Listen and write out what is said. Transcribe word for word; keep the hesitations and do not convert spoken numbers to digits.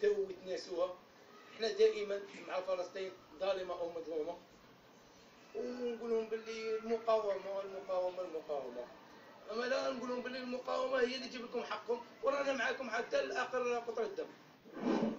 يبداو يتناسوها. حنا دائما مع فلسطين ظالمه او مظلومه، ونقول لهم باللي المقاومه المقاومه المقاومه، اما لا نقول لهم باللي المقاومه هي اللي تجيب لكم حقكم، ورانا معاكم حتى لاخر قطره الدم.